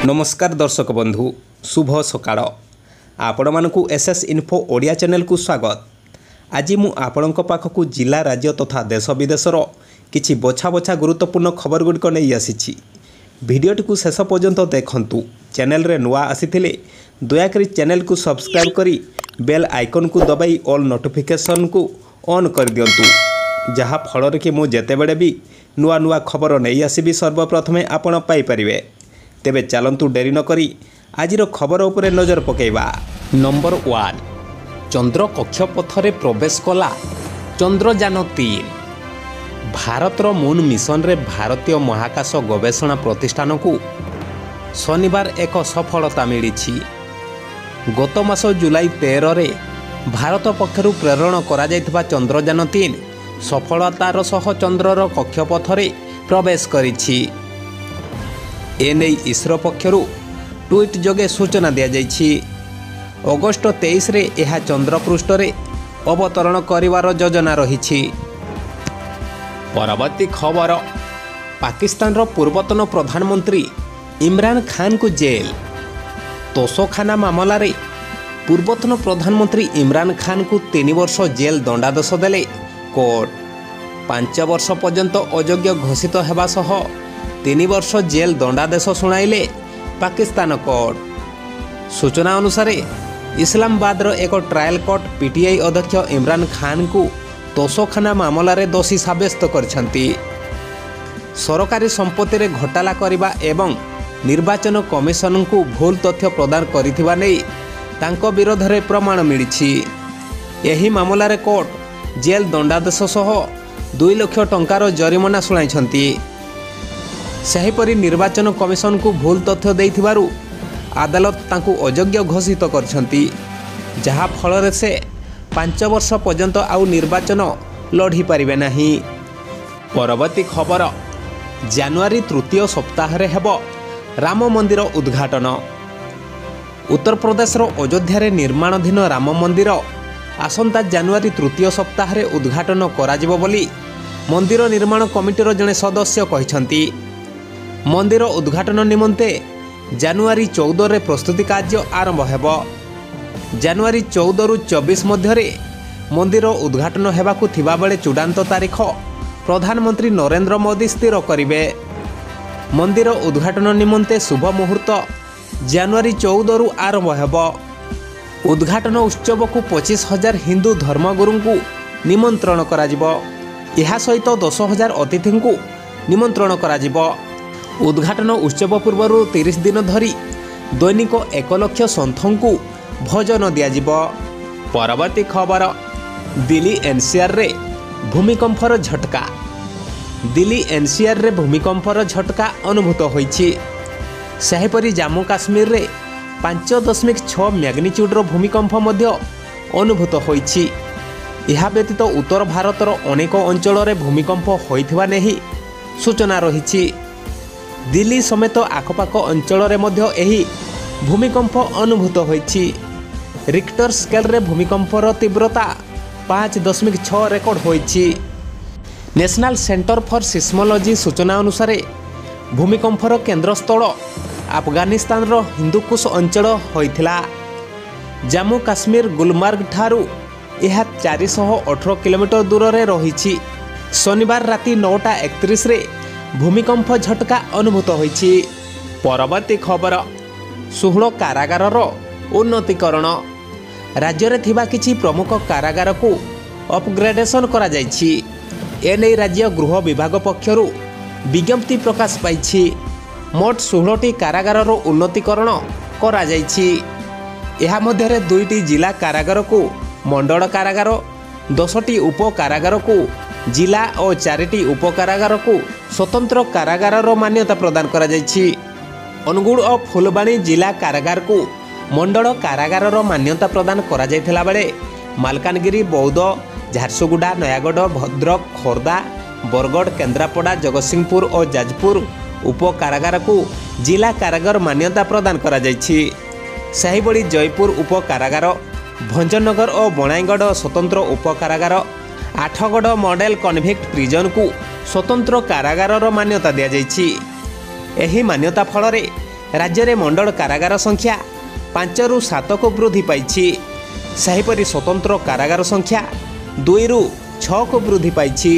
नमस्कार दर्शक बंधु शुभ सकाळ आपण मानकु एसएस इन्फो ओडिया चैनल को स्वागत। आज मु आपणक पाखकु जिला राज्य तथा देश विदेशर किछि बछा बछा गुरुत्वपूर्ण खबर गुड़िक नहीं आसी। भिडियोटी को शेष पर्यंत देखंतु। चैनल रे नुआ आसीथिले दयाकरी चैनल को सब्सक्राइब करी बेल आइकन को दबाई ऑल नोटिफिकेशन को ऑन कर दियंतु, जहा फल कि मु जेतेबेले भी नुआ नुआ खबर नहीं आसीबी सर्वप्रथमे आपण पाई परिवे। तेबे चलंतु डेरी न करी आजिर खबर उपरे नजर पकेइबा। नंबर 1, चंद्र कक्षपथरे प्रवेश कला चंद्रयान-3। भारतर मून मिशन रे भारतीय महाकाश गवेषणा प्रतिष्ठान को शनिवार एक सफलता मिली। गत मास जुलाई 13 रे भारत पक्षरु प्रेरण करा जायथिबा चंद्रयान-3 सफलतार सह चंद्रर कक्षपथरे प्रवेश करिछि। एने इसरो पक्षरु ट्वीट जोगे सूचना दिया जायछि। अगस्त 23 रे यह चंद्रपृष्ठ रे अवतरण करिवार योजना रहिछि। परवर्ती खबर, पाकिस्तान रो पूर्वतन प्रधानमंत्री इमरान खान को जेल। तोषखाना मामला रे पूर्वतन प्रधानमंत्री इमरान खान को 3 वर्ष जेल दंडादेश देले कोर्ट। 5 वर्ष पर्यंत अयोग्य घोषित हेबा सह 3 वर्ष जेल दंडादेश शुणाइले पाकिस्तान कोर्ट। सूचना अनुसार इस्लामाबाद एक ट्रायल कोर्ट पीटीआई अध्यक्ष इमरान खान को तोषखाना मामला रे दोषी साब्यस्त करछंती। सरकारी संपत्ति रे घोटाला करिबा एवं निर्वाचन कमिशन को भूल तथ्य प्रदान करिथिबा नै तांको विरोध रे प्रमाण मिलिछि। एही मामला रे कोर्ट जेल दंडादेश सह 2 लाख टंकार जरिमाना शुणाइछंती। सेहीपरि निर्वाचन कमिशन को भूल तथ्य देइथिबारु अदालत तांकु अयोग्य घोषित करछंती, जहा फल से 5 वर्ष पर्यंत आउ निर्वाचन लढ़ी पारिबे नाही। परवर्ती खबर, जनवरी तृतीय सप्ताह रे हेबो राम मंदिर उद्घाटन। उत्तर प्रदेश अयोध्या रे निर्माणाधीन राम मंदिर आसंता जनवरी तृतीय सप्ताह रे उद्घाटन कराजिबो बोली मंदिर निर्माण कमिटीर जने सदस्य कहिसंती। मंदिर उद्घाटन निमंते जनवरी 14 रे प्रस्तुति कार्य आरंभ हेबो। जनवरी 14 रु 24 मध्य मंदिर उद्घाटन हेबाकु थिबा बेले चूड़ांत तारीख प्रधानमंत्री नरेंद्र मोदी स्थिर करिवे। मंदिर उद्घाटन निमंते शुभ मुहूर्त जनवरी 14 रु आरंभ हेबो। उद्घाटन उत्सव को 25,000 हिंदू धर्मगुरु को निमंत्रण कराजिबो। एहा सहित 10,000 अतिथि को निमंत्रण कराजिबो। उद्घाटन उत्सव पूर्व 30 दिन धरी दैनिक 1 लाख सन्थों को भोजन दियाजिबो। परवर्ती खबर, दिल्ली एनसीआर रे भूमिकंपर झटका। दिल्ली एनसीआर रे भूमिकंपर झटका अनुभूत होइछि। सेहीपरि जम्मू काश्मीर रे 5.6 मैग्निट्यूड रो भूमिकंप मध्य अनुभूत होइछि। यह व्यतीत उत्तर भारतर अनेक अंचल रे भूमिकंप होइथिबा नेही सूचना रहिछि। दिल्ली समेत आखपाख अंचल रे मध्य एही भूमिकंप अनुभूत होइछि। रिक्टर स्केल रे भूमिकंपर तीव्रता 5.6 रेकर्ड होइछि। नेशनल सेंटर फॉर सिस्मोलॉजी सूचना अनुसार भूमिकंपर केंद्रस्थल अफगानिस्तान रो हिंदुकुश अंचल होइथिला। जम्मू काश्मीर गुलमार्ग ठारू यह 418 किलोमीटर दूर रे रहिछि। शनिवार राति 9:31 रे भूमिकंप झटका अनुभूत होइछि। परवर्ती खबर, 16 कारागार उन्नतीकरण। राज्य रे थिबा किछि प्रमुख कारागार को अपग्रेडेशन करा जाइछि। एने राज्य गृह विभाग पक्षरु विज्ञप्ति प्रकाश पाइछि। मोट 16टी कारागार उन्नतीकरण करा जाइछि। एहा मध्यरे 2टी जिला कारागार को मंडल कारागार, 10टी उप कारागार को जिला और 4टी उप कारागार को स्वतंत्र कारागार मान्यता प्रदान करा जाइछि। अनुगुण और फुलबाणी जिला कारागार को मंडल कारागार मान्यता प्रदान करा जाइथिला बेले मालकानगिरी, बौद्ध, झारसुगुड़ा, नयागढ़, भद्रक, खोर्धा, बरगढ़, केन्द्रापड़ा, जगतसिंहपुर और जाजपुर उप कारागार को जिला कारागार मान्यता प्रदान करा जाइछि। सेहीभଳି जयपुर उप कारागार, भंजनगर और बणाईगढ़ स्वतंत्र उप कारागार, आठगढ़ मॉडल कन्विक्ट प्रिजन को स्वतंत्र कारागार मान्यता दिया जाइछि। एही मान्यता फल राज्य में मंडल कारागार संख्या 5 ରୁ 7 को वृद्धि पाई। सेहीपरि स्वतंत्र कारागार संख्या 2 ରୁ 6 को वृद्धि पाई।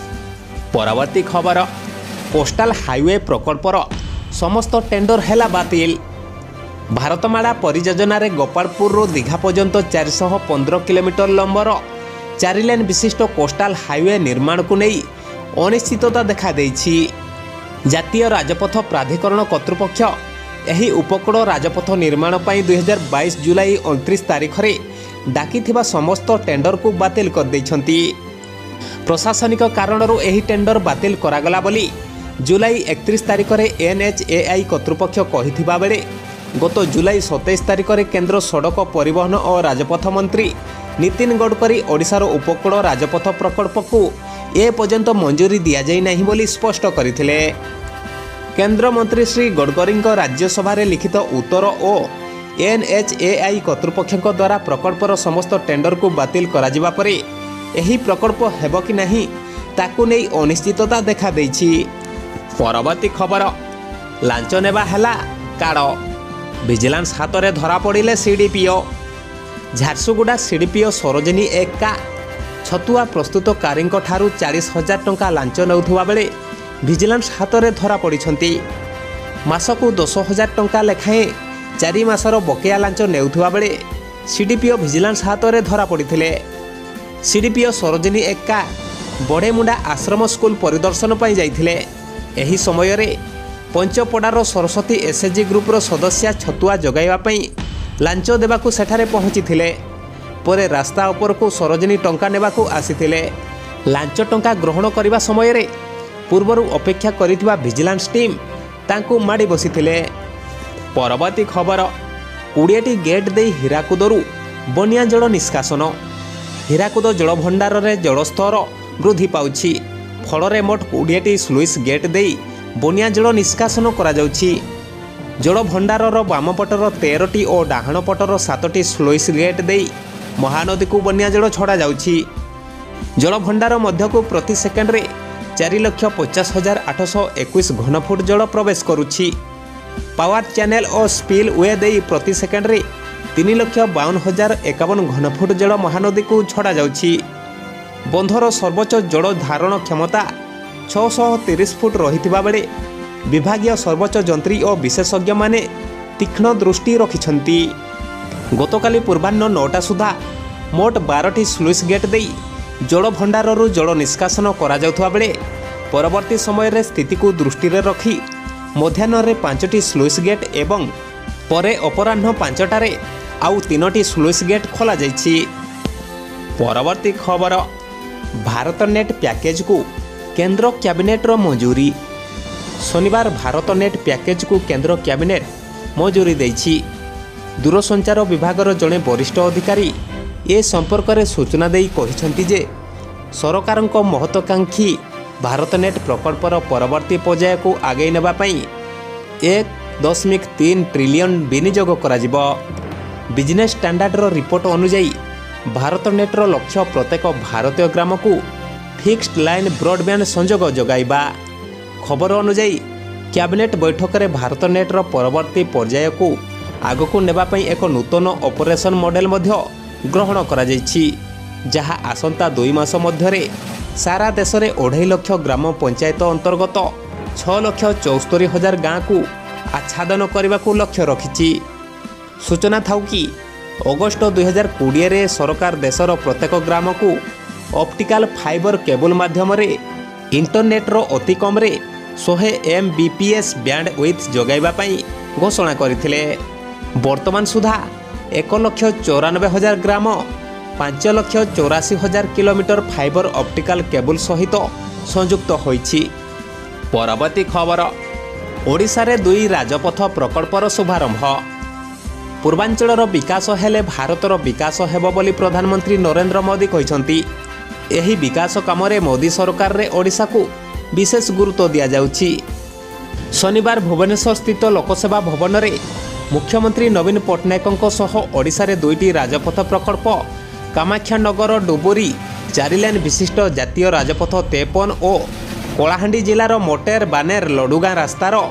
परवर्ती खबर, कोस्टाल हाईवे प्रकल्पर समस्त टेंडर हैला बातिल। भारतमाला परियोजन गोपालपुर दीघा पर्यंत 415 किलोमीटर लंबर 4 लेन विशिष्ट कोस्टाल हाईवे निर्माण को नहीं अनिश्चितता देखा देइछि। जातीय राजपथ प्राधिकरण कर्तृपक्ष यही उपकूल राजपथ निर्माण पर 2022 जुलाई 29 तारिख में डाकिथिबा समस्त टेंडर को बातिल कर दैछंती। प्रशासनिक कारणरू यही टेंडर बातिल करागला बोली जुलाई 31 तारिख में NHAI कर्तृपक्ष कहिथिबा बेले गत जुलाई 27 तारिख में केंद्र सड़क परिवहन और राजपथ मंत्री नितिन गडकरी ओडिशार उपकूल राजपथ प्रकल्प को ए पर्यंत मंजूरी दि जाई नहीं बोली स्पष्ट करथिले। केंद्र मंत्री श्री गडकरी राज्यसभा लिखित उत्तर और NHAI कर्तृपक्ष द्वारा प्रकल्पर समस्त टेंडर को बातिल करा जिबा परे एही प्रकल्प हेबो कि नहीं ताकू नहीं अनिश्चितता देखा देइछि। परवर्ती खबर, लांच नेबा हैला काड़, विजिलेंस हाथ में धरा पड़े CDPO। झारसुगुड़ा CDPO सरोजिनी एक्का छतुआ प्रस्तुतकारी 40,000 टंका लांच नेउथुवा बेले विजिलेंस हाथ में धरा पड़िछंती। मासकू 10,000 टंका लेखाएं 4 मासर बकेया लांच नेउथुवा बेले CDPO विजिलेंस हाथ में धरा पड़िथिले। CDPO सरोजिनी एक्का बड़ेमुंडा आश्रम स्कूल परिदर्शन पर जाइथिले। एही समय रे पंचपड़ार सरस्वती SHG ग्रुपर सदस्या छतुआ जगाइबा पई लांच देबाकू सेठारे पहुंचीथिले। परे रास्ता उपरकू सरोजिनी टंका नेबाकू आसीथिले। लांच टंका ग्रहण करने समय रे पूर्वरु अपेक्षा करिथिबा विजिलेंस टीम तांकू माड़ी बसिथिले। परवर्ती खबर, 20टी गेट दे हीराकुदरू बनिया जल निष्कासन। हीराकुद जल भंडार रे जलस्तर वृद्धि पाउछि। फल मोट 20टी स्लुइस गेट दे बनिया जल निष्कासन करा जाउछि। जल भंडारर बाम पटर 13टी और डाहाण पटर 7टी स्लुइस गेट दे महानदी को बनिया जल छड़ा जाउछि। जल भंडार मध्य को प्रति सेकेंड रे 4,50,821 घनफुट जल प्रवेश करुछि। पावर चैनल और स्पिल वे दे प्रति सेकेंड रे 3,52,051 घनफुट जल महानदी को छड़ा जाउछि। बंधर सर्वोच्च जल धारण क्षमता 630 फुट रहिथिबा बेले विभागीय सर्वोच्च जंत्री और विशेषज्ञ माने तीक्ष्ण दृष्टि रखिछंती। गतकाली पूर्वाह्न 9टा सुधा मोट 12टी स्लुइस गेट दे जल भंडाररू जल निष्कासन करा जाउथबा बेले परवर्ती समय रे स्थिति को दृष्टि रे रखी मध्याह्न रे 5टी स्लुइस गेट एवं परे अपराह्न 5टारे आउ 3टी स्लुइस गेट खोला जाइछि। परवर्ती खबर, भारत नेट पैकेज को केंद्र कैबिनेट रो मंजूरी। शनिवार भारत नेट पैकेज को केंद्र कैबिनेट मंजूरी देइछि। दूरसंचार विभागर जड़े वरिष्ठ अधिकारी ए संपर्क में सूचना देई कहिसंती जे सरकारक महत्वाकांक्षी भारत नेट प्रकल्पर परवर्ती पर्याय को आगे नेबा पई 1.3 ट्रिलियन विनियोग कराजिबो। बिजनेस स्टैंडर्ड रिपोर्ट अनुसार भारत नेटर लक्ष्य प्रत्येक भारतीय ग्राम को फिक्स्ड लाइन ब्रॉडबैंड संजोग जगाइबा। खबर अनुसार कैबिनेट बैठक में भारत नेटर परवर्ती पर्याय को आगको नेबा पई एक नूतन ऑपरेशन मॉडल मध्य ग्रहण करा जाइछि, जहा आसंता 2 मास मध्यरे सारा देश में 2.5 लाख ग्राम पंचायत अंतर्गत 6,74,000 गाँ को आच्छादन करने को लक्ष्य रखिछि। सूचना थाउ कि अगस्त 2020 रे सरकार देशर प्रत्येक ग्राम को ऑप्टिकल फाइबर केबल माध्यम रे इंटरनेट रो अति कम रे 100 Mbps बैंडविड्थ जगाइबा पई घोषणा करथिले। वर्तमान सुधा 1,94,000 ग्राम 5,84,000 किलोमीटर फाइबर ऑप्टिकल केबल सहित संयुक्त होइछि। परवर्ती खबर, ओडिशा रे 2 राजपथ प्रकल्पर शुभारंभ। पूर्वांचलर विकास हेले भारतर विकास हेबो बोली प्रधानमंत्री नरेंद्र मोदी कहिसंती। एही विकास काम रे मोदी सरकार रे ओडिशा को विशेष गुरुत्व दिया जाउछि। शनिवार भुवनेश्वर स्थित लोकसेवा भवन रे मुख्यमंत्री नवीन पट्टनायकों सह ओडिशा रे 2टी राजपथ प्रकल्प कामाख्यानगर डुबुरी 4 लेन विशिष्ट जातीय राजपथ 53 और कलाहांडी जिलार मोटेर बानेर लडुगाँ रास्तार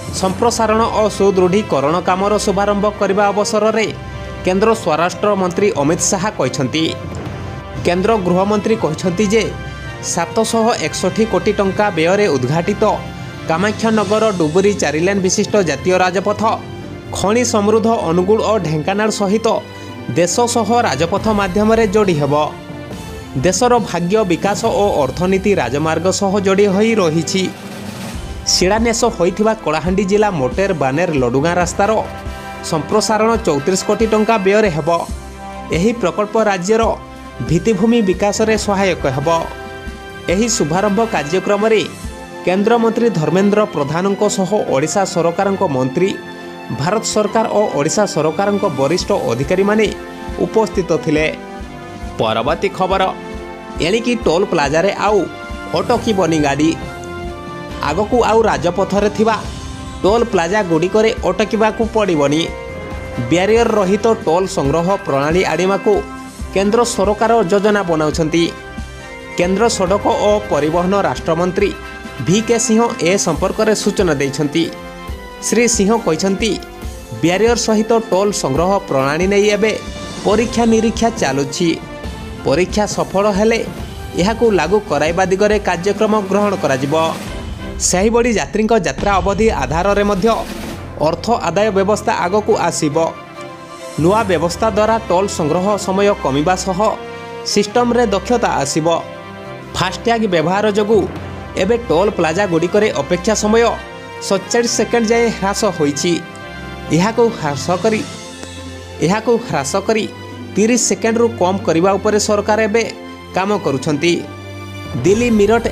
संप्रसारण और सुदृढ़ीकरण कामर शुभारंभ करने अवसर में केंद्र स्वराष्ट्र मंत्री अमित शाह कहते केंद्र गृहमंत्री कहते जे 761 कोटी टंका व्यय उद्घाटित कामाख्यानगर डुबुरी 4 लेन विशिष्ट जातीय राजपथ खनि समृद्ध अनुगुल और ढेंकानाल सहित देश सह राजपथ माध्यम जोड़ी हेब। देशर भाग्य विकास और अर्थनीति राजमार्ग सह जोड़ी होई रही। शिलान्यास होइथिबा कलाहांडी जिला मोटेर बानेर लडुगां रास्तार संप्रसारण 34 कोटी टंका व्यय हेब। एही प्रकल्प राज्यर भित्तिभूमि विकास रे सहायक हेब। एही शुभारंभ कार्यक्रम रे केंद्र मंत्री धर्मेंद्र प्रधानक सह ओडिशा सरकार मंत्री भारत सरकार और ओडिशा सरकार वरिष्ठ अधिकारी माने उपस्थित थिले। परवर्ती खबर एणिकी टोल प्लाजा रे आउ अटकीबनी गाड़ी आगकू आउ राजपथरे थिबा टोल प्लाजा गुड़िकरे अटकिबाकू पड़िबनी। ब्यारियर रहित टोल संग्रह प्रणाली आनिबाकू केंद्र सरकार योजना बनाउछंती। केंद्र सड़क और परिवहन राष्ट्रमंत्री VK सिंह ए संपर्क में सूचना देइछंती। श्री सिंह कहते ब्यारियर सहित टोल संग्रह प्रणाली नहीं एबे परीक्षा निरीक्षा चलुछि। परीक्षा सफल हेले एहाकू लागू कराइबा दिगरे कार्यक्रम ग्रहण कराजिबो। सेहिबडी यात्रीक यात्रा अवधि आधार रे मध्य अर्थ आदाय व्यवस्था आगकू आसीबो। नुआ व्यवस्था द्वारा टोल संग्रह समय कमिबा सह सिस्टम रे दक्षता आसीबो। फास्टैग व्यवहार जोगु एबे टोल प्लाजा गुड़िकरे अपेक्षा समय 47 सेकेंड जाए ह्रास होइछि। एहाकू ह्रास करी 30 सेकेंड रु कम करबा उपरे सरकार एबे काम करुछंती। दिल्ली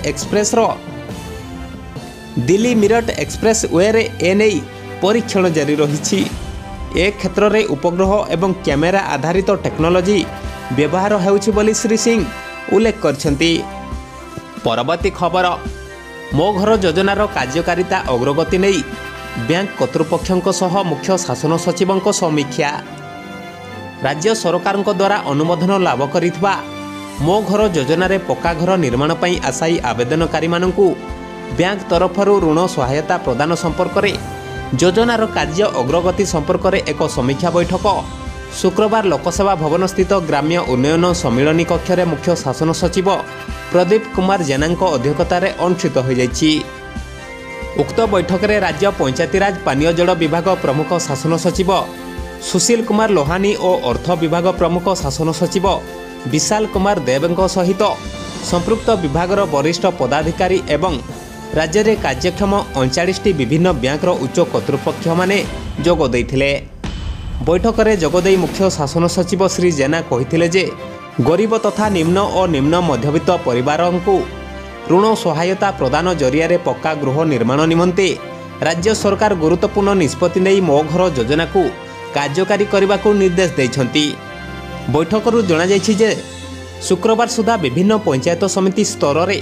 मिरट एक्सप्रेस वे रे एनेई परीक्षण जारी रही। ए क्षेत्र में उपग्रह एवं कैमेरा आधारित टेक्नोलोजी व्यवहार होउछि बोली श्री सिंह उल्लेख करछंती। परवर्ती खबर मो घर योजनार कार्यकारिता अग्रगति नहीं बैंक कर्तृपक्षों सह मुख्य शासन सचिवों समीक्षा। राज्य सरकार द्वारा अनुमोदन लाभ करिथिबा मो घर योजना रे पक्का घर निर्माण पई आशायी आवेदनकारी मानकू बैंक तरफरु ऋण सहायता प्रदान संपर्क में योजनार कार्य अग्रगति संपर्क में एक समीक्षा बैठक शुक्रवार लोकसेवा भवन स्थित ग्राम्य उन्नयन सम्मिलनी कक्ष में मुख्य शासन सचिव प्रदीप कुमार जेना अध्यक्षतार अनुष्ठित हो जाइछि। उक्त बैठक में राज्य पंचायतीराज पानीय जल विभाग प्रमुख शासन सचिव सुशील कुमार लोहानी और अर्थ विभाग प्रमुख शासन सचिव विशाल कुमार देव सहित संपृक्त विभागर वरिष्ठ पदाधिकारी एवं राज्य में कार्यक्षम 39 विभिन्न बैंकर उच्च कर्तृपक्ष माने जोग देइथिले। बैठक में जोगदे मुख्य शासन सचिव श्री जेना कहिथिले जे गरीब तथा निम्न और निम्न मध्यवित्त परिवारों को ऋण सहायता प्रदान जरिया रे पक्का गृह निर्माण निमंते राज्य सरकार गुरुत्वपूर्ण निष्पत्ति नहीं मो घर योजना को कार्यकारी करने को निर्देश देइछंती। बैठकरू जणा जाइछि जे शुक्रवार सुधा विभिन्न पंचायत समिति स्तर रे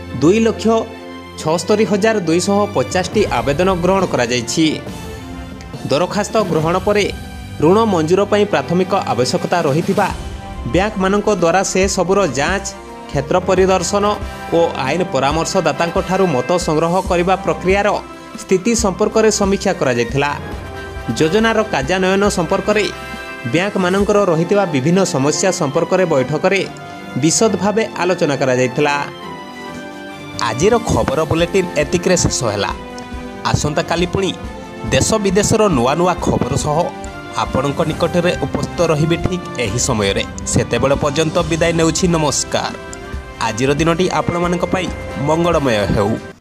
2,76,250 आवेदन ग्रहण करा जाइछि। दरखास्त ग्रहण पर ऋण मंजूर पई प्राथमिक आवश्यकता रहिथिबा बैंक मानक द्वारा से सबुर जांच क्षेत्र परिदर्शन और आईन परामर्शदाता ठारू मत संग्रह करने प्रक्रियार स्थिति संपर्क में समीक्षा करा जायथिला। योजनार कार्यान्वयन संपर्क में बैंक मानकर रहिथिबा विभिन्न समस्या संपर्क में बैठक में विशद भाव आलोचना करा जायथिला। आजिर खबर बुलेटिन एतिकरे शेष होला। आसंता काली पुणी देश विदेशर नुआ नुआ खबर सह आपणक निकट में उपस्थित रही ठीक यही समय सेतेबेले पर्यंत विदाय नेउछि। नमस्कार। आजिर दिनटी आपण मानक पई मंगलमय हेउ।